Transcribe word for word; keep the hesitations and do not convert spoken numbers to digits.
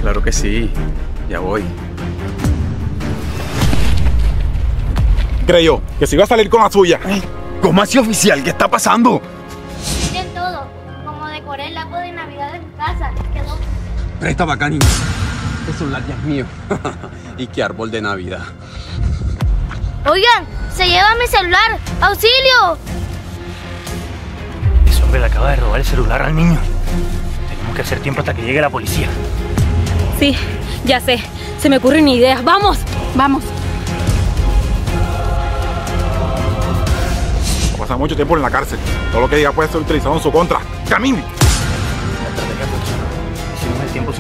Claro que sí, ya voy. Creyó que se iba a salir con la suya. ¿Cómo así, oficial? ¿Qué está pasando? Miren todo, como decoré el árbol de Navidad de mi casa, quedó. Presta para acá, niño. Este celular ya es mío. Y qué árbol de Navidad. Oigan, se lleva mi celular, ¡auxilio! Ese hombre le acaba de robar el celular al niño. Tenemos que hacer tiempo hasta que llegue la policía. Sí, ya sé. Se me ocurren ideas. ¡Vamos! ¡Vamos! Va a pasar mucho tiempo en la cárcel. Todo lo que diga puede ser utilizado en su contra. ¡Camine! La estrategia funcionó. Hicimos el tiempo